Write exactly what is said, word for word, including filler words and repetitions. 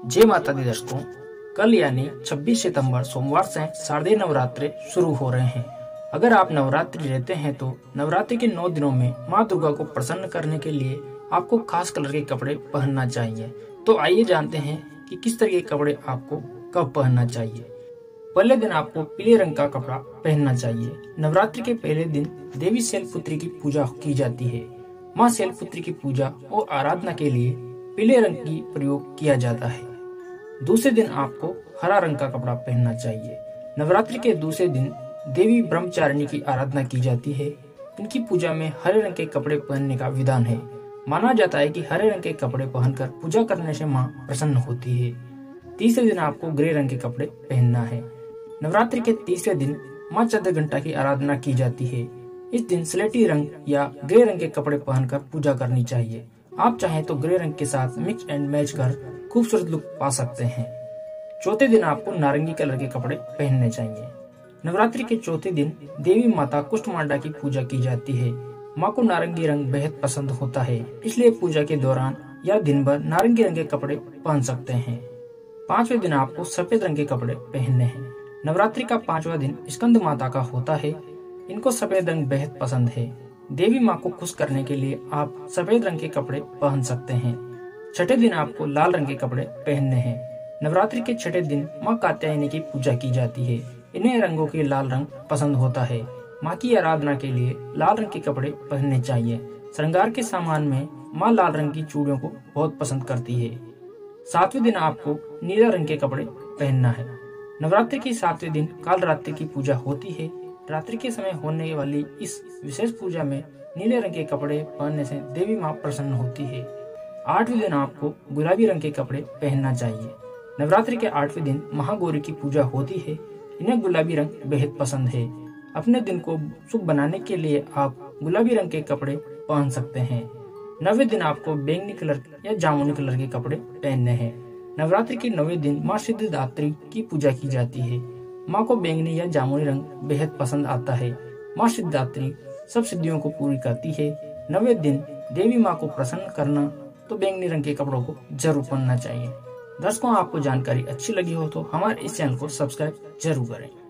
जय माता दी दर्शकों, कल यानी छब्बीस सितंबर सोमवार से शारदीय नवरात्रे शुरू हो रहे हैं। अगर आप नवरात्रि रहते हैं तो नवरात्रि के नौ दिनों में माँ दुर्गा को प्रसन्न करने के लिए आपको खास कलर के कपड़े पहनना चाहिए। तो आइए जानते हैं कि किस तरह के कपड़े आपको कब पहनना चाहिए। पहले दिन आपको पीले रंग का कपड़ा पहनना चाहिए। नवरात्रि के पहले दिन देवी शैलपुत्री की पूजा की जाती है। माँ शैलपुत्री की पूजा और आराधना के लिए पीले रंग की प्रयोग किया जाता है। दूसरे दिन आपको हरा रंग का कपड़ा पहनना चाहिए। नवरात्रि के दूसरे दिन देवी ब्रह्मचारिणी की आराधना की जाती है। इनकी पूजा में हरे रंग के कपड़े पहनने का विधान है। माना जाता है कि हरे रंग के कपड़े पहनकर पूजा करने से माँ प्रसन्न होती है। तीसरे दिन आपको ग्रे रंग के कपड़े पहनना है। नवरात्रि के तीसरे दिन माँ चंद्रघंटा की आराधना की जाती है। इस दिन स्लेटी रंग या ग्रे रंग के कपड़े पहनकर पूजा करनी चाहिए। आप चाहें तो ग्रे रंग के साथ मिक्स एंड मैच कर खूबसूरत लुक पा सकते हैं। चौथे दिन आपको नारंगी कलर के कपड़े पहनने चाहिए। नवरात्रि के चौथे दिन देवी माता कुष्मांडा की पूजा की जाती है। माँ को नारंगी रंग बेहद पसंद होता है, इसलिए पूजा के दौरान या दिन भर नारंगी रंग के कपड़े पहन सकते हैं। पांचवें दिन आपको सफेद रंग के कपड़े पहनने हैं। नवरात्रि का पांचवा दिन स्कंद माता का होता है। इनको सफेद रंग बेहद पसंद है। देवी माँ को खुश करने के लिए आप सफेद रंग के कपड़े पहन सकते हैं। छठे दिन आपको लाल रंग के कपड़े पहनने हैं। नवरात्रि के छठे दिन माँ कात्यायनी की पूजा की जाती है। इन्हें रंगों के लाल रंग पसंद होता है। माँ की आराधना के लिए लाल रंग के कपड़े पहनने चाहिए। श्रृंगार के सामान में माँ लाल रंग की चूड़ियों को बहुत पसंद करती है। सातवें दिन आपको नीला रंग के कपड़े पहनना है। नवरात्रि के सातवें दिन काल रात्रि की पूजा होती है। रात्रि के समय होने वाली इस विशेष पूजा में नीले रंग के कपड़े पहनने से देवी माँ प्रसन्न होती है। आठवें दिन आपको गुलाबी रंग के कपड़े पहनना चाहिए। नवरात्रि के आठवें दिन महागौरी की पूजा होती है। इन्हें गुलाबी रंग बेहद पसंद है। अपने दिन को शुभ बनाने के लिए आप गुलाबी रंग के कपड़े पहन सकते हैं। नवे दिन आपको बैंगनी कलर या जामुनी कलर के कपड़े पहनने हैं। नवरात्रि के नवे दिन माँ सिद्धिदात्री की पूजा की जाती है। माँ को बैंगनी या जामुनी रंग बेहद पसंद आता है। माँ सिद्धिदात्री सब सिद्धियों को पूरी करती है। नवे दिन देवी माँ को प्रसन्न करना तो बैंगनी रंग के कपड़ों को जरूर पहनना चाहिए। दर्शकों, आपको जानकारी अच्छी लगी हो तो हमारे इस चैनल को सब्सक्राइब जरूर करें।